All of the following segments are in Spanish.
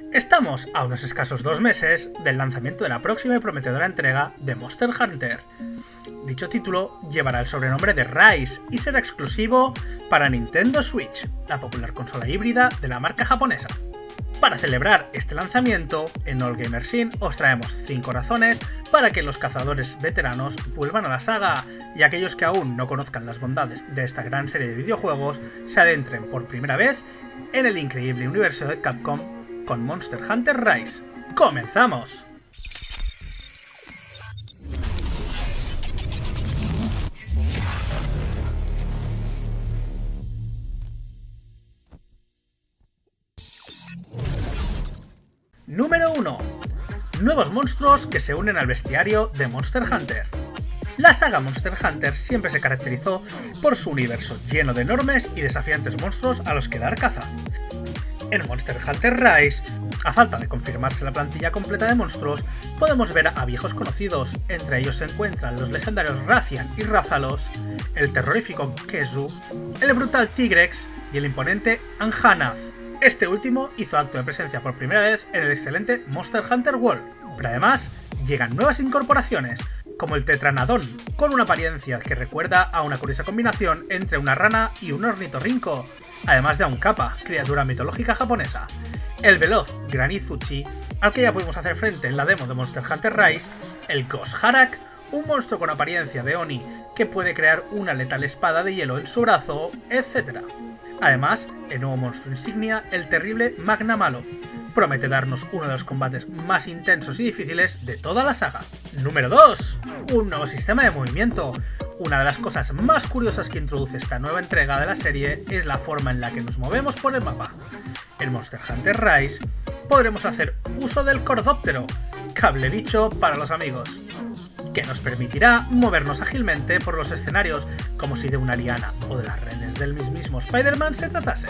Estamos a unos escasos 2 meses del lanzamiento de la próxima y prometedora entrega de Monster Hunter. Dicho título llevará el sobrenombre de Rise y será exclusivo para Nintendo Switch, la popular consola híbrida de la marca japonesa. Para celebrar este lanzamiento, en All Gamer Scene os traemos 5 razones para que los cazadores veteranos vuelvan a la saga y aquellos que aún no conozcan las bondades de esta gran serie de videojuegos se adentren por primera vez en el increíble universo de Capcom con Monster Hunter Rise. ¡Comenzamos! Número 1. Nuevos monstruos que se unen al bestiario de Monster Hunter. La saga Monster Hunter siempre se caracterizó por su universo lleno de enormes y desafiantes monstruos a los que dar caza. En Monster Hunter Rise, a falta de confirmarse la plantilla completa de monstruos, podemos ver a viejos conocidos, entre ellos se encuentran los legendarios Rathian y Rathalos, el terrorífico Kezu, el brutal Tigrex y el imponente Anjanath. Este último hizo acto de presencia por primera vez en el excelente Monster Hunter World, pero además llegan nuevas incorporaciones, como el Tetranadon, con una apariencia que recuerda a una curiosa combinación entre una rana y un ornitorrinco, además de a un Kappa, criatura mitológica japonesa, el veloz Granizuchi, al que ya pudimos hacer frente en la demo de Monster Hunter Rise, el Gosharak, un monstruo con apariencia de Oni que puede crear una letal espada de hielo en su brazo, etc. Además, el nuevo monstruo insignia, el terrible Magna Malo, promete darnos uno de los combates más intensos y difíciles de toda la saga. Número 2. Un nuevo sistema de movimiento. Una de las cosas más curiosas que introduce esta nueva entrega de la serie es la forma en la que nos movemos por el mapa. En Monster Hunter Rise podremos hacer uso del Cordóptero, cable bicho para los amigos, que nos permitirá movernos ágilmente por los escenarios como si de una liana o de las redes del mismísimo Spider-Man se tratase.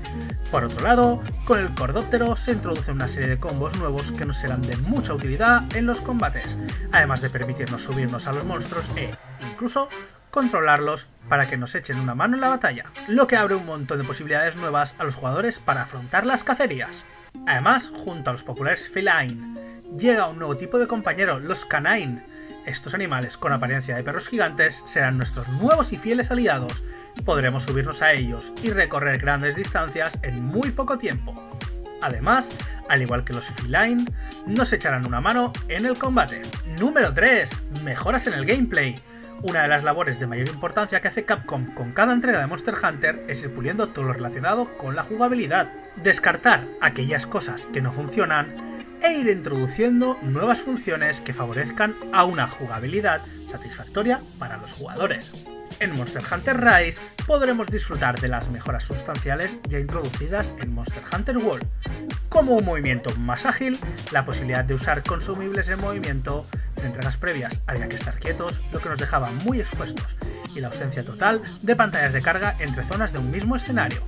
Por otro lado, con el Cordóptero se introduce una serie de combos nuevos que nos serán de mucha utilidad en los combates, además de permitirnos subirnos a los monstruos e, incluso, controlarlos para que nos echen una mano en la batalla, lo que abre un montón de posibilidades nuevas a los jugadores para afrontar las cacerías. Además, junto a los populares Feline, llega un nuevo tipo de compañero, los Canine. Estos animales con apariencia de perros gigantes serán nuestros nuevos y fieles aliados. Podremos subirnos a ellos y recorrer grandes distancias en muy poco tiempo. Además, al igual que los Feline, nos echarán una mano en el combate. Número 3. Mejoras en el gameplay. Una de las labores de mayor importancia que hace Capcom con cada entrega de Monster Hunter es ir puliendo todo lo relacionado con la jugabilidad, descartar aquellas cosas que no funcionan e ir introduciendo nuevas funciones que favorezcan a una jugabilidad satisfactoria para los jugadores. En Monster Hunter Rise podremos disfrutar de las mejoras sustanciales ya introducidas en Monster Hunter World, como un movimiento más ágil, la posibilidad de usar consumibles en movimiento. En entregas previas había que estar quietos, lo que nos dejaba muy expuestos, y la ausencia total de pantallas de carga entre zonas de un mismo escenario.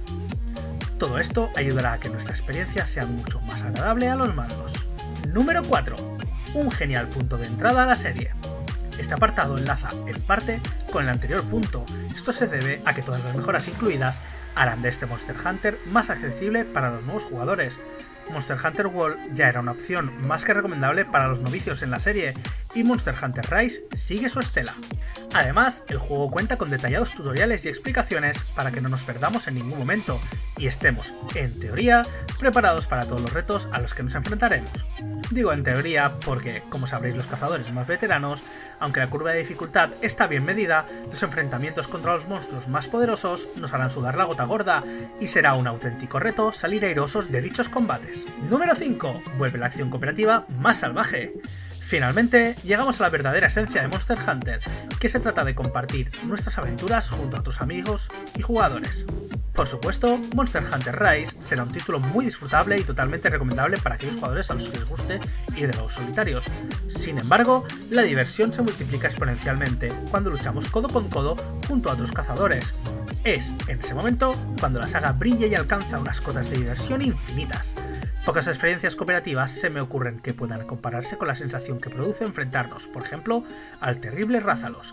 Todo esto ayudará a que nuestra experiencia sea mucho más agradable a los mandos. Número 4. Un genial punto de entrada a la serie. Este apartado enlaza, en parte, con el anterior punto. Esto se debe a que todas las mejoras incluidas harán de este Monster Hunter más accesible para los nuevos jugadores. Monster Hunter World ya era una opción más que recomendable para los novicios en la serie, y Monster Hunter Rise sigue su estela. Además, el juego cuenta con detallados tutoriales y explicaciones para que no nos perdamos en ningún momento y estemos, en teoría, preparados para todos los retos a los que nos enfrentaremos. Digo en teoría porque, como sabréis los cazadores más veteranos, aunque la curva de dificultad está bien medida, los enfrentamientos contra los monstruos más poderosos nos harán sudar la gota gorda y será un auténtico reto salir airosos de dichos combates. Número 5. Vuelve la acción cooperativa más salvaje. Finalmente, llegamos a la verdadera esencia de Monster Hunter, que se trata de compartir nuestras aventuras junto a otros amigos y jugadores. Por supuesto, Monster Hunter Rise será un título muy disfrutable y totalmente recomendable para aquellos jugadores a los que les guste ir de los solitarios. Sin embargo, la diversión se multiplica exponencialmente cuando luchamos codo con codo junto a otros cazadores. Es en ese momento cuando la saga brilla y alcanza unas cotas de diversión infinitas. Pocas experiencias cooperativas se me ocurren que puedan compararse con la sensación que produce enfrentarnos, por ejemplo, al terrible Rathalos.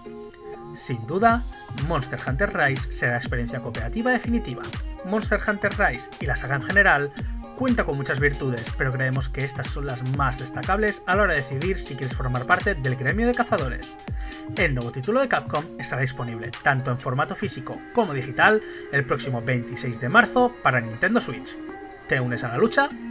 Sin duda, Monster Hunter Rise será la experiencia cooperativa definitiva. Monster Hunter Rise y la saga en general cuenta con muchas virtudes, pero creemos que estas son las más destacables a la hora de decidir si quieres formar parte del gremio de cazadores. El nuevo título de Capcom estará disponible tanto en formato físico como digital el próximo 26 de marzo para Nintendo Switch. ¿Te unes a la lucha?